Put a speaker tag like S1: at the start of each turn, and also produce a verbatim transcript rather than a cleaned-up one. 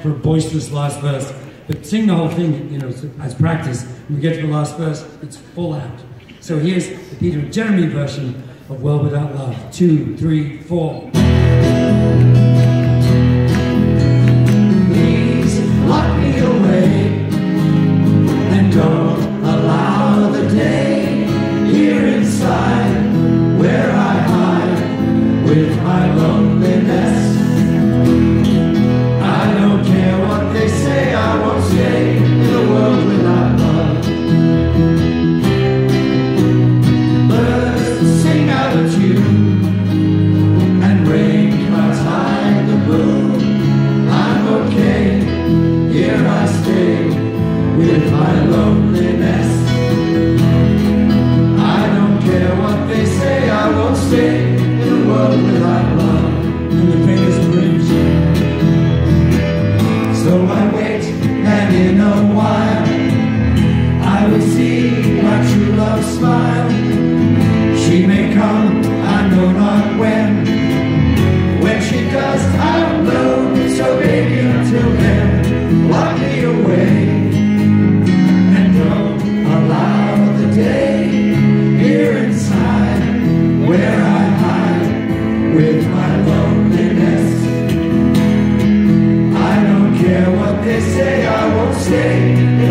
S1: for a boisterous last verse. But sing the whole thing, you know, as practice. When we get to the last verse, it's full out. So here's the Peter and Jeremy version of World Without Love. Two, three, four.
S2: Please lock me away and don't allow the day here inside where I hide with my loneliness. I don't care what they say, I won't stay in a world without love. Birds sing out a tune and raindrops hide the moon. I'm okay, here I stay with my loneliness. I don't care what they say, I won't stay in a world without love.
S1: And the pain is bridge.
S2: So I wait, and in a while I will see my true love smile. She may come, I know not when. When she does, I don't know. So baby, until then, lock me away and don't allow the day here inside where I hide with my loneliness. I don't care what they say, I won't stay